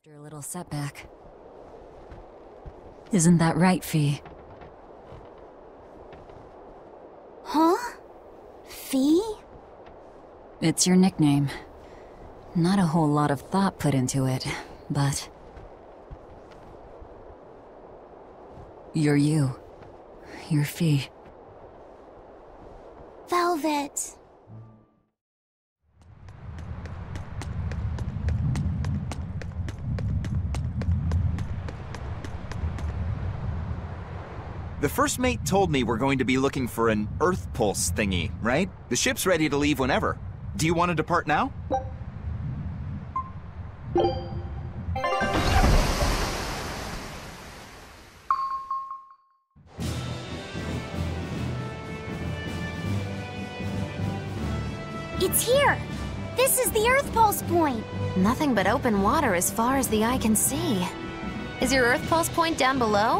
After a little setback. Isn't that right, Fee? Huh? Fee? It's your nickname. Not a whole lot of thought put into it, but... You're you. You're Fee. Velvet. The first mate told me we're going to be looking for an Earth Pulse thingy, right? The ship's ready to leave whenever. Do you want to depart now? It's here! This is the Earth Pulse point! Nothing but open water as far as the eye can see. Is your Earth Pulse point down below?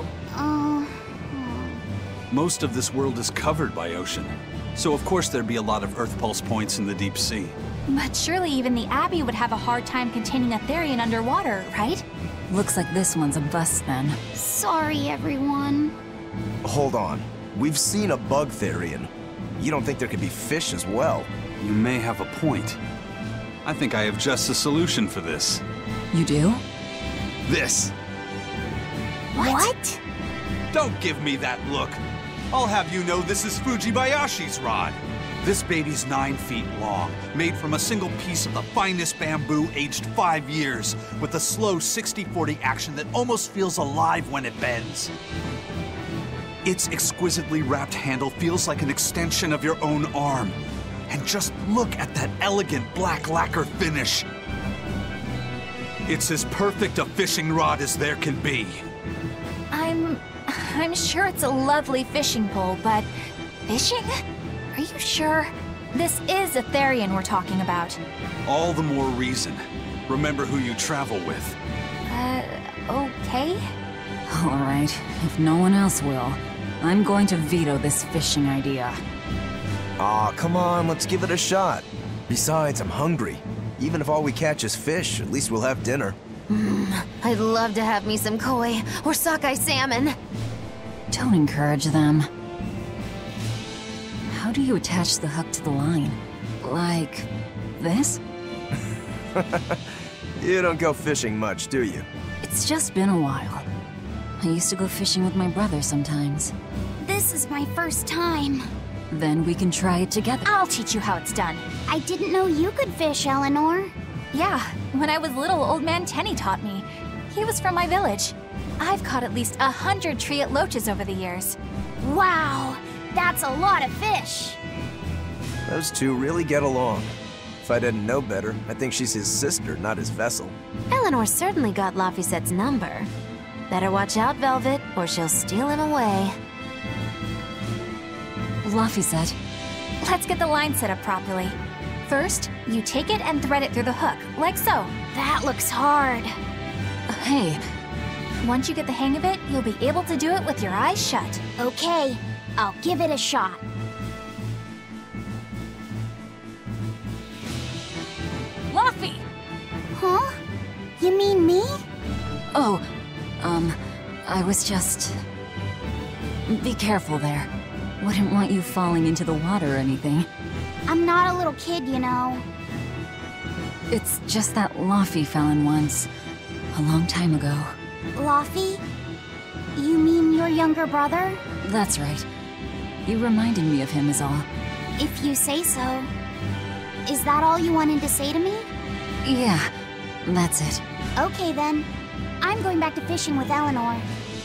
Most of this world is covered by ocean, so of course there'd be a lot of Earth Pulse points in the deep sea. But surely even the Abbey would have a hard time containing a Therian underwater, right? Looks like this one's a bust then. Sorry, everyone. Hold on. We've seen a bug Therian. You don't think there could be fish as well? You may have a point. I think I have just a solution for this. You do? This! What? Don't give me that look! I'll have you know this is Fujibayashi's rod. This baby's 9 feet long, made from a single piece of the finest bamboo aged 5 years, with a slow 60-40 action that almost feels alive when it bends. Its exquisitely wrapped handle feels like an extension of your own arm. And just look at that elegant black lacquer finish. It's as perfect a fishing rod as there can be. I'm sure it's a lovely fishing pole, but... Fishing? Are you sure? This is a Therian we're talking about. All the more reason. Remember who you travel with. Okay? Alright, if no one else will, I'm going to veto this fishing idea. Aw, come on, let's give it a shot. Besides, I'm hungry. Even if all we catch is fish, at least we'll have dinner. I'd love to have me some koi or sockeye salmon. Don't encourage them. How do you attach the hook to the line? Like... this? You don't go fishing much, do you? It's just been a while. I used to go fishing with my brother sometimes. This is my first time. Then we can try it together. I'll teach you how it's done. I didn't know you could fish, Eleanor. Yeah, when I was little, Old Man Tenny taught me. He was from my village. I've caught at least 100 triot loaches over the years. Wow, that's a lot of fish. Those two really get along. If I didn't know better, I think she's his sister, not his vessel. Eleanor certainly got Laphicette's number. Better watch out, Velvet, or she'll steal him away. Laphicette. Let's get the line set up properly. First, you take it and thread it through the hook, like so. That looks hard. Hey, Once you get the hang of it, you'll be able to do it with your eyes shut. Okay, I'll give it a shot. Laffy! Huh? You mean me? Oh, I was just... Be careful there. Wouldn't want you falling into the water or anything. I'm not a little kid, you know. It's just that Laffy fell in once. A long time ago. Laffy? You mean your younger brother? That's right. You reminded me of him is all. If you say so. Is that all you wanted to say to me? Yeah, that's it. Okay then. I'm going back to fishing with Eleanor.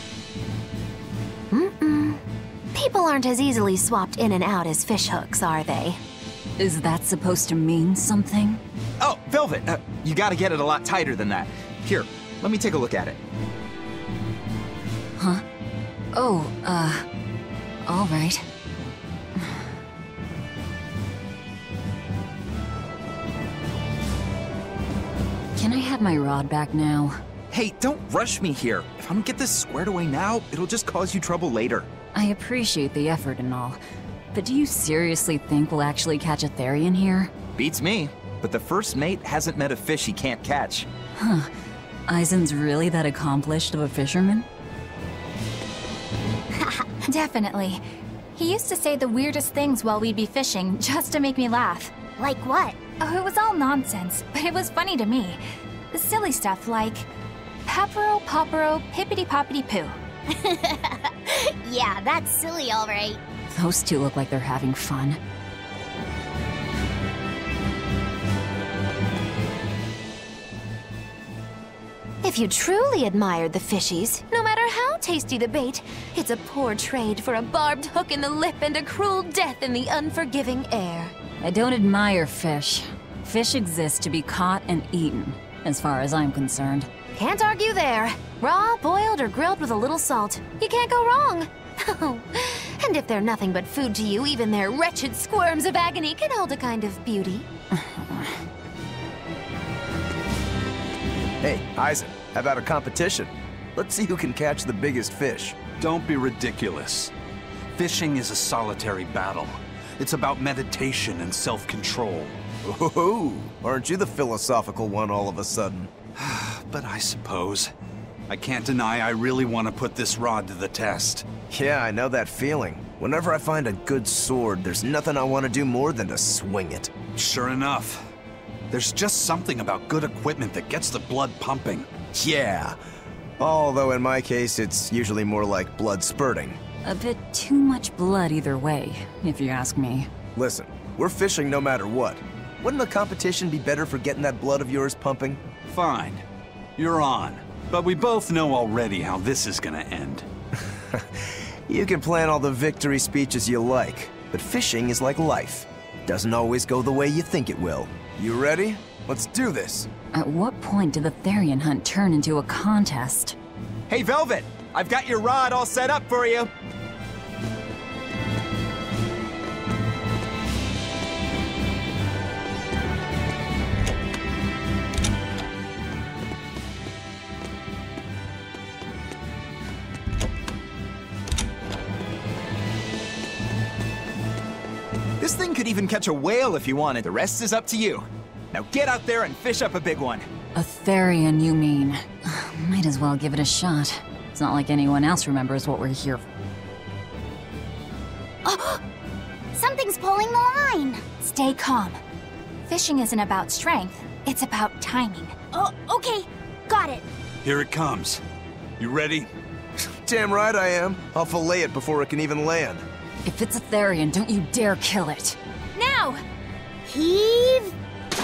People aren't as easily swapped in and out as fishhooks, are they? Is that supposed to mean something? Oh, Velvet, you gotta get it a lot tighter than that. Here, let me take a look at it. Huh? Oh, all right. Can I have my rod back now? Hey, don't rush me here. If I don't get this squared away now, it'll just cause you trouble later. I appreciate the effort and all, but do you seriously think we'll actually catch a Therian here? Beats me, but the first mate hasn't met a fish he can't catch. Huh. Aizen's really that accomplished of a fisherman? Definitely. He used to say the weirdest things while we'd be fishing just to make me laugh. Like what? Oh, it was all nonsense, but it was funny to me. Silly stuff like Papero, Popero, Pippity Poppity Poo. Yeah, that's silly, all right. Those two look like they're having fun. If you truly admired the fishies, no matter how tasty the bait, it's a poor trade for a barbed hook in the lip and a cruel death in the unforgiving air. I don't admire fish. Fish exist to be caught and eaten, as far as I'm concerned. Can't argue there. Raw, boiled, or grilled with a little salt. You can't go wrong. Oh, and if they're nothing but food to you, even their wretched squirms of agony can hold a kind of beauty. Hey, Aizen, how about a competition? Let's see who can catch the biggest fish. Don't be ridiculous. Fishing is a solitary battle. It's about meditation and self-control. Ooh, aren't you the philosophical one all of a sudden? But I suppose. I can't deny I really want to put this rod to the test. Yeah, I know that feeling. Whenever I find a good sword, there's nothing I want to do more than to swing it. Sure enough. There's just something about good equipment that gets the blood pumping. Yeah. Although in my case, it's usually more like blood spurting. A bit too much blood either way, if you ask me. Listen, we're fishing no matter what. Wouldn't a competition be better for getting that blood of yours pumping? Fine. You're on. But we both know already how this is gonna end. You can plan all the victory speeches you like, but fishing is like life. Doesn't always go the way you think it will. You ready? Let's do this. At what point did the Therian hunt turn into a contest? Hey, Velvet! I've got your rod all set up for you! This thing could even catch a whale if you wanted. The rest is up to you. Now get out there and fish up a big one. A Therian, you mean? Might as well give it a shot. It's not like anyone else remembers what we're here for. Something's pulling the line. Stay calm. Fishing isn't about strength, it's about timing. Oh, okay. Got it. Here it comes. You ready? Damn right I am. I'll fillet it before it can even land. If it's a Therian, don't you dare kill it. Now! Heave.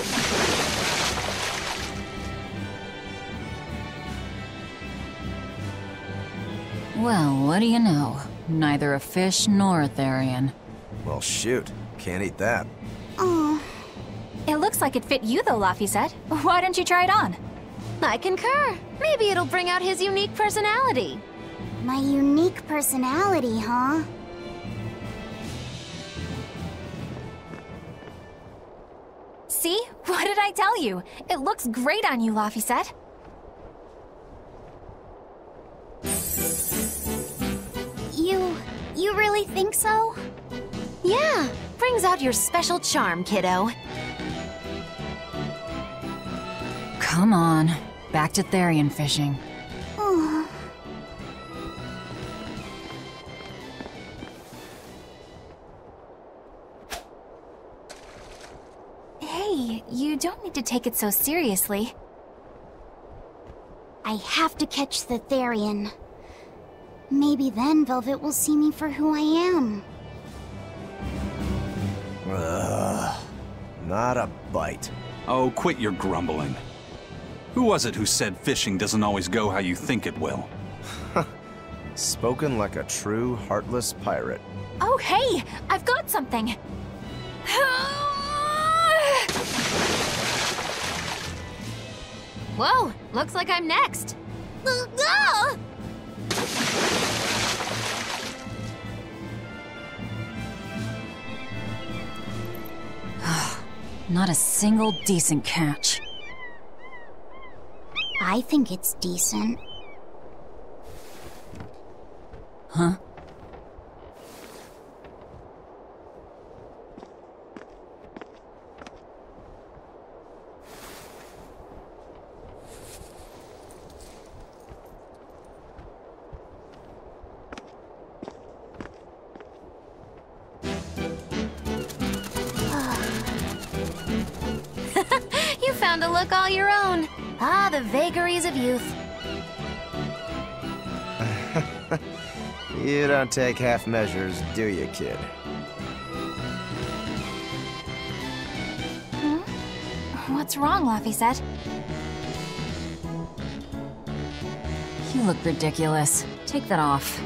Well, what do you know? Neither a fish nor a Therian. Well, shoot. Can't eat that. Oh, It looks like it fit you though, Laphicet. Why don't you try it on? I concur. Maybe it'll bring out his unique personality. my unique personality, huh? See? What did I tell you? It looks great on you, Laphicet. You really think so? Yeah, brings out your special charm, kiddo. Come on, back to Therian fishing. Oh. Hey, you don't need to take it so seriously. I have to catch the Therian. Maybe then Velvet will see me for who I am. Not a bite. Oh, quit your grumbling. Who was it who said fishing doesn't always go how you think it will? Spoken like a true, heartless pirate. Oh, hey! I've got something! Whoa, looks like I'm next. Not a single decent catch. I think it's decent. Huh? look all your own. Ah, the vagaries of youth. You don't take half measures, do you, kid? What's wrong, Laphicet? You look ridiculous. Take that off.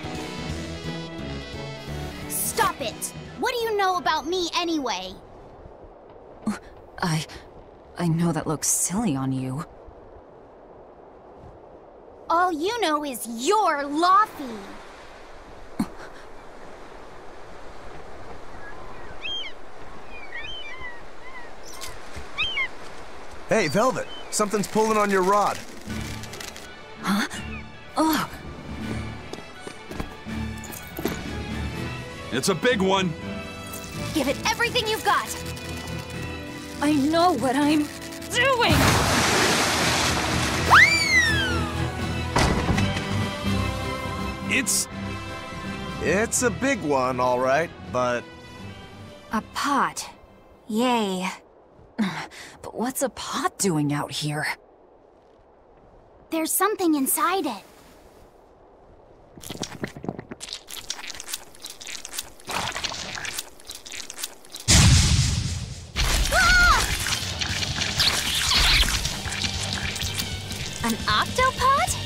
Stop it! What do you know about me anyway? I know that looks silly on you. All you know is you're Laufey. Hey, Velvet! Something's pulling on your rod. Huh? Ugh! It's a big one. Give it everything you've got! I know what I'm doing! It's a big one, all right, but... A pot. Yay. But what's a pot doing out here? There's something inside it. An octopod?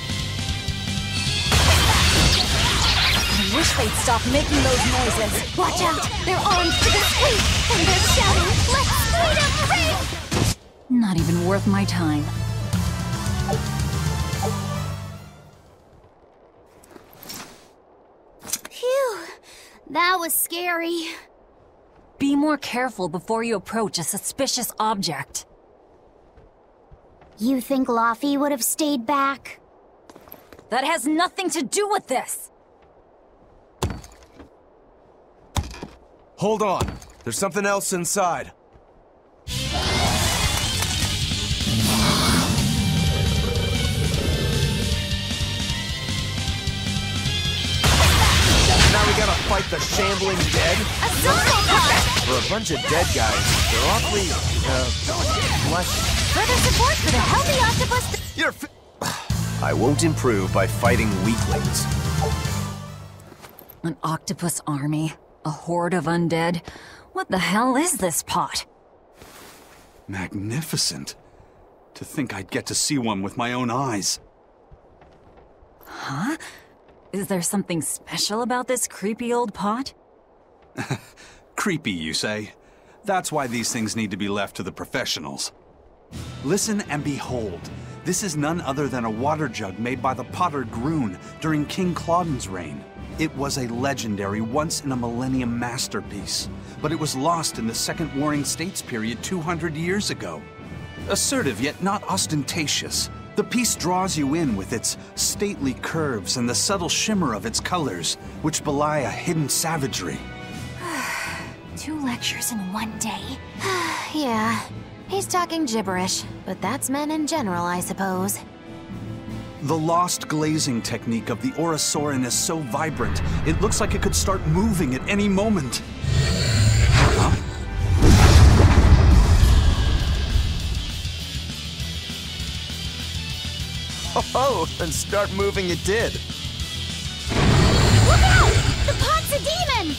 I wish they'd stop making those noises. Watch out! They're armed to the teeth! And they're shouting, "Let's freedom ring!" Not even worth my time. Phew. That was scary. Be more careful before you approach a suspicious object. You think Laufey would have stayed back? That has nothing to do with this! Hold on. There's something else inside. Now we gotta fight the shambling dead? A social pod! For a bunch of dead guys, they're awfully, fleshy. Further support for the healthy octopus... You're I won't improve by fighting weaklings. An octopus army? A horde of undead? What the hell is this pot? Magnificent. To think I'd get to see one with my own eyes. Huh? Is there something special about this creepy old pot? Creepy, you say? That's why these things need to be left to the professionals. Listen and behold. This is none other than a water jug made by the potter Groon during King Clauden's reign. It was a legendary, once-in-a-millennium masterpiece, but it was lost in the Second Warring States period 200 years ago. Assertive yet not ostentatious, the piece draws you in with its stately curves and the subtle shimmer of its colors, which belie a hidden savagery. 2 lectures in one day. Yeah, he's talking gibberish, but that's men in general, I suppose. The lost glazing technique of the Orosaurin is so vibrant, it looks like it could start moving at any moment. Huh? Oh, and start moving it did. Look out! The pot's a demon!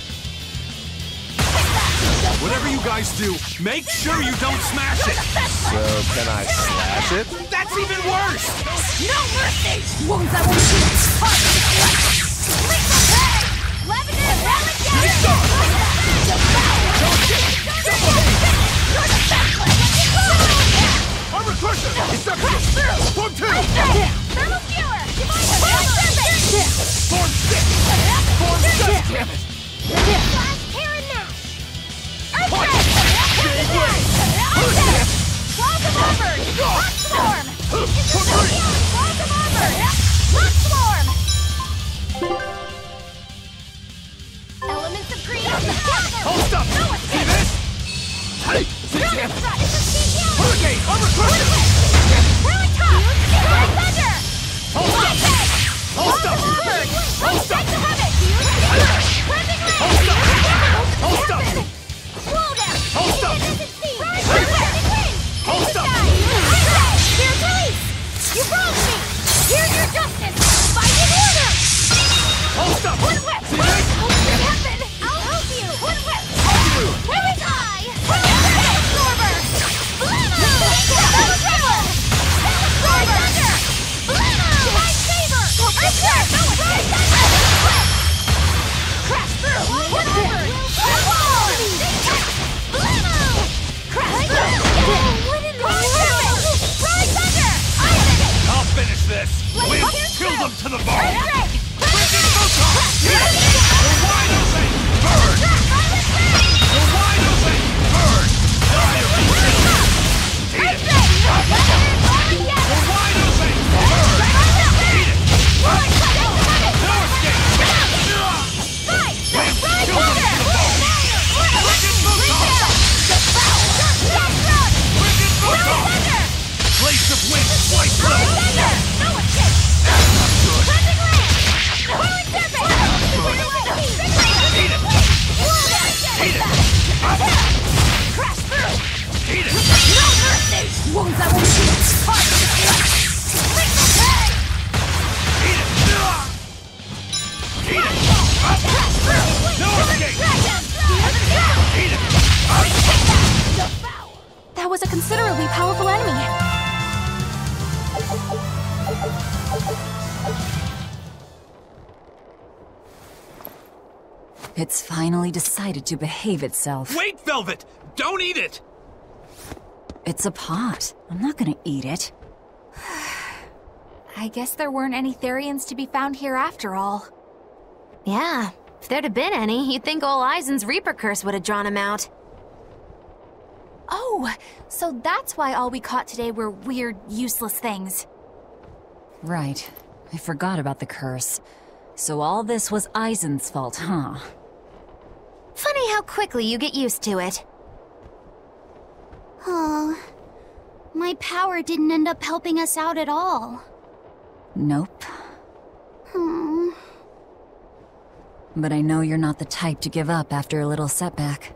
Whatever you guys do, make sure you don't smash it! So, can I slash it? That's even worse! No mercy! Wounds that will shoot! Lavender, Armor crusher! It's up! Storm 2! Thermal skewer! Storm 6! Storm 7! Damn it! Flash, Terran Mash! Earthquake! Welcome over! Hot Swarm! Welcome over! Hot Swarm! Elements of green! Hold up! See this? Hey! Damn it! It's a Hurricane! Armor crusher! Really tough! finish this! We'll kill them to the bone! Earthquake! Frigid Photon! Hit it! We're wide open! Burn! We're wide open! Burn! Fire be killed! Eat it! We're wide open! Burn! Eat it! No escape! We'll kill them to the bone! Frigid Photon! Frigid Photon! Blades of wind, slice them! That's not good! Eat it! Eat it! Crash through! Eat it! No mercy! Wounds that will shoot! Eat it! Eat it! No escape! Eat it! That was a considerably powerful enemy. It's finally decided to behave itself. Wait, Velvet! Don't eat it! It's a pot. I'm not gonna eat it. I guess there weren't any Therians to be found here after all. Yeah, if there'd have been any, you'd think ol' Eisen's Reaper curse would have drawn him out. Oh, so that's why all we caught today were weird, useless things. Right. I forgot about the curse. So all this was Eisen's fault, huh? Funny how quickly you get used to it. Oh, my power didn't end up helping us out at all. Nope. Hmm. But I know you're not the type to give up after a little setback.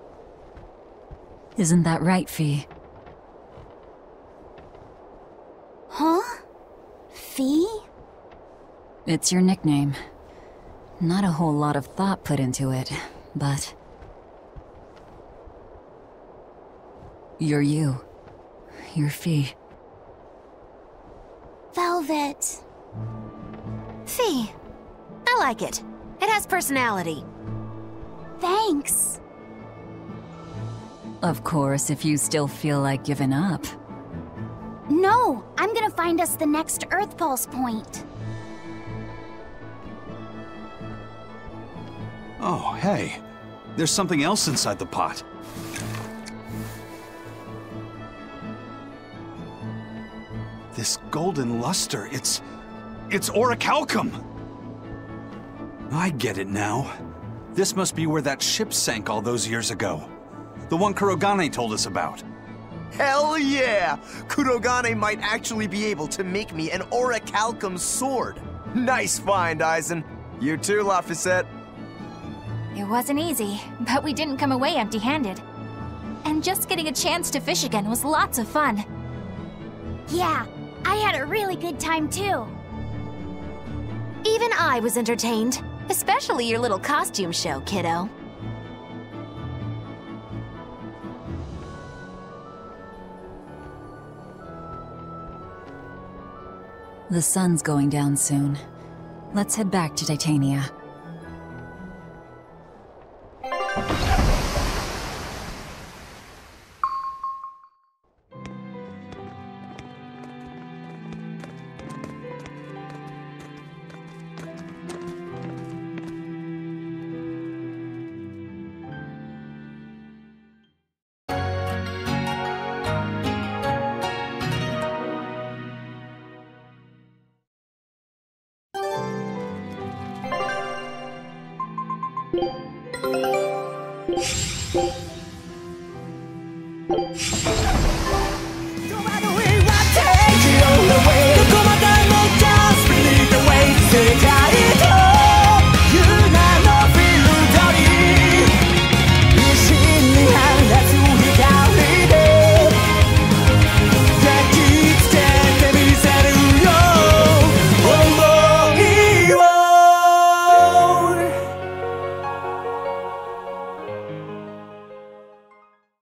Isn't that right, Fee? Huh? Fee? It's your nickname. Not a whole lot of thought put into it, but... You're you. You're Fee. Velvet. Fee. I like it. It has personality. Thanks. Of course, if you still feel like giving up. No, I'm gonna find us the next Earth Pulse point. Oh, hey. There's something else inside the pot. This golden luster, it's orichalcum! I get it now. This must be where that ship sank all those years ago. The one Kurogane told us about. Hell yeah! Kurogane might actually be able to make me an orichalcum sword. Nice find, Eisen. You too, Laphicet. It wasn't easy, but we didn't come away empty-handed. And just getting a chance to fish again was lots of fun. Yeah, I had a really good time too. Even I was entertained. Especially your little costume show, kiddo. The sun's going down soon. Let's head back to Titania.